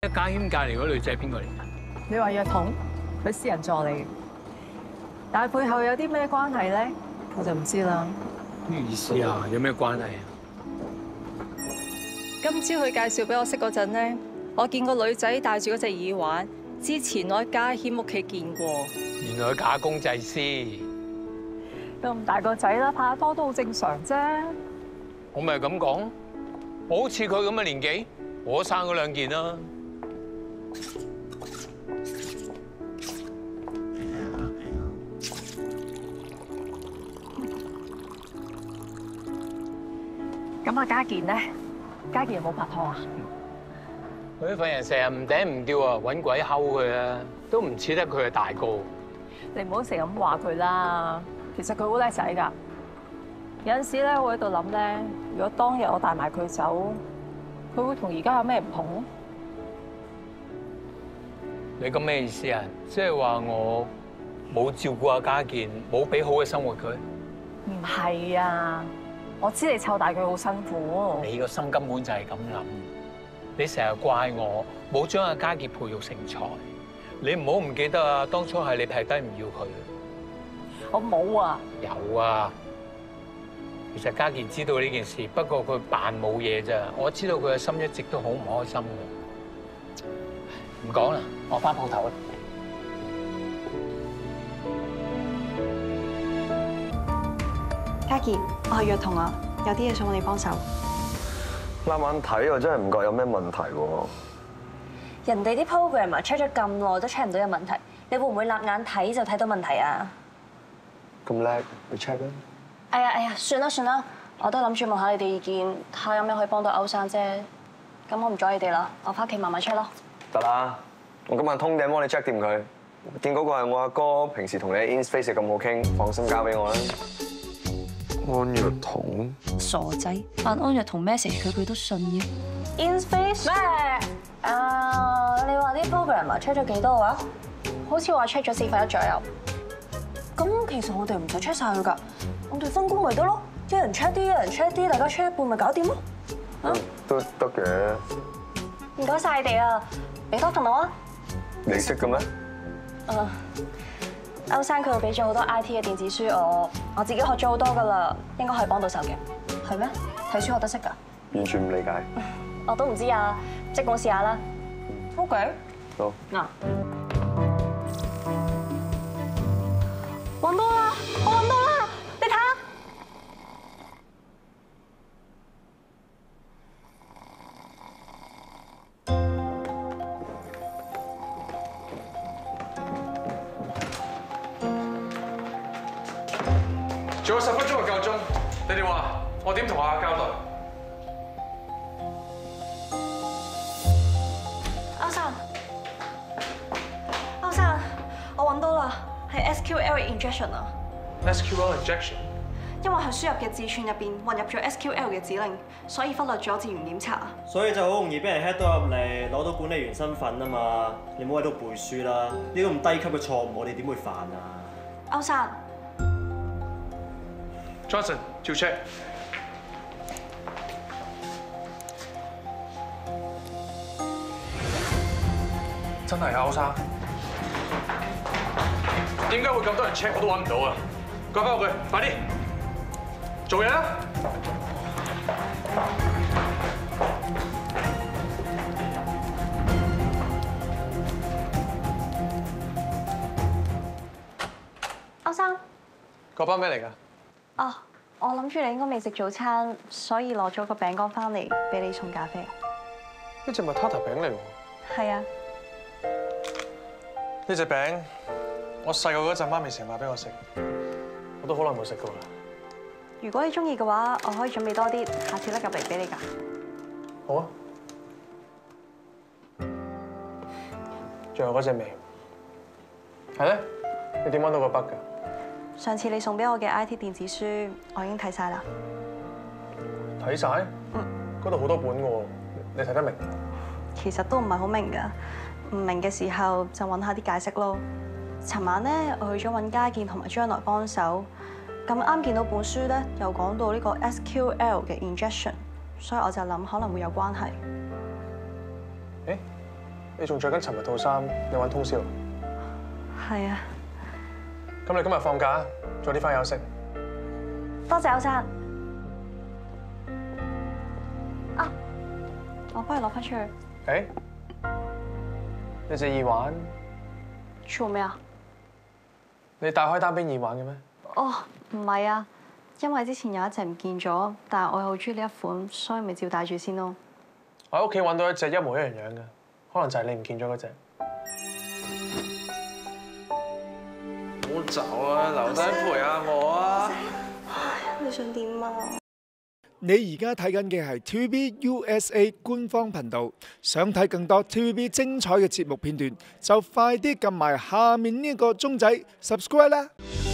家謙隔離嗰女仔邊個嚟㗎？ 你話約彤，佢私人助理，但係背後有啲咩關係咧，我就唔知啦。 咩意思啊？有咩關係啊？ 今朝佢介紹俾我識嗰陣咧，我見個女仔戴住嗰隻耳環，之前我喺家謙屋企見過。 原來佢假公濟私。 咁大個仔啦，拍下拖都好正常啫。 我咪咁講，我好似佢咁嘅年紀，我生嗰兩件啦。 咁阿家健咧，家健有冇拍拖啊？ 佢呢份人成日唔頂唔掉啊，揾鬼睺佢啊，都唔似得佢係大哥。 你唔好成日咁話佢啦，其實佢好叻仔㗎。有陣時咧，我喺度諗咧，如果當日我帶埋佢走，佢會同而家有咩唔同咧？ 你咁咩意思啊？即係話我冇照顧阿家健，冇俾好嘅生活佢？ 唔係啊，我知你湊大佢好辛苦。 你個心根本就係咁諗，你成日怪我冇將阿家健培育成才，你唔好唔記得啊！當初係你劈低唔要佢。 我冇啊。 有啊。其實家健知道呢件事，不過佢扮冇嘢咋。我知道佢嘅心一直都好唔開心嘅。唔講啦，我返鋪頭啦。 家健，我係約彤啊，有啲嘢想揾你幫手。 慢慢睇，我真係唔覺有咩問題喎。 人哋啲 program 啊 check 咗咁耐都 check 唔到有問題，你會唔會立眼睇就睇到問題啊？ 咁叻，你 check 啦。 哎呀，算啦，我都諗住問下你哋意見，睇下有咩可以幫到歐生啫。咁我唔阻你哋啦，我翻屋企慢慢 check 咯。 得啦，我今晚通頂幫你 check 掂佢。見嗰個係我阿哥，平時同你 Inface 咁好傾，放心交俾我啦。安若彤， 傻仔，發安若彤 message 佢都信嘅。 Inface 咩？你話啲 program 啊 check 咗幾多話？好似話 check 咗1/4左右。咁其實我哋唔使 check 晒佢㗎，我哋分工咪得咯，一人 check 啲，一人 check 啲，大家 check 一半咪搞掂咯。 都得嘅。 唔該晒你哋啊，俾多份我啊。 你識嘅咩？ 歐生佢俾咗好多 IT 嘅電子書我自己學咗好多㗎啦，應該可以幫到手嘅。係咩？睇書學得識㗎？ 完全唔理解。 我都唔知啊，即管試下啦。OK。 好。 嗱，揾到啦！我揾到啦！你睇下。 仲有10分鐘就夠鐘，你哋話我點同阿交代？ 歐生，我揾到啦，係 SQL injection 啊。 SQL injection。 因為喺輸入嘅字串入邊混入咗 SQL 嘅指令，所以忽略咗字源檢查。 所以就好容易俾人 hack 到入嚟，攞到管理員身份啊嘛！你唔好喺度背書啦，呢個咁低級嘅錯誤，我哋點會犯啊？ 歐生 Johnson，照 check。真係啊，歐生。點解會咁多人 check 我都揾唔到啊？趕翻入去，快啲！做嘢啦！ 歐生。 嗰包咩嚟㗎？ 哦，我諗住你應該未食早餐，所以攞咗個餅乾翻嚟俾你沖咖啡。 呢隻咪 Tata 餅嚟喎。 係啊。 呢隻餅，我細個嗰陣媽咪成日買俾我食，我都好耐冇食過啦。 如果你中意嘅話，我可以準備多啲，下次拎入嚟俾你㗎。 好啊。仲有嗰隻味，係咧？你點揾到個筆㗎？ 上次你送俾我嘅 IT 電子書，我已經睇晒啦。 睇晒？嗰度好多本㗎喎，你睇得明？ 其實都唔係好明㗎，唔明嘅時候就揾下啲解釋咯。尋晚咧，我去咗揾家健同埋將來幫手，咁啱見到本書咧，又講到呢個 SQL 嘅 injection，所以我就諗可能會有關係。 誒， 你仲着緊尋日套衫，你玩通宵？ 係啊， 咁你今日放假，早啲翻休息。 多謝歐生。啊，我幫你攞翻出去。 誒，你隻耳環， 做咩啊？ 你戴開單邊耳環嘅咩？ 哦，唔係啊，因為之前有一隻唔見咗，但係我又好中意呢一款，所以咪照戴住先咯。 我喺屋企揾到一隻一模一樣樣嘅，可能就係你唔見咗嗰隻。唔好走啊，留低陪下我啊！ 你想點啊？ 你而家睇緊嘅係 TVB USA 官方頻道，想睇更多 TVB 精彩嘅節目片段，就快啲撳埋下面呢個鐘仔 subscribe 啦！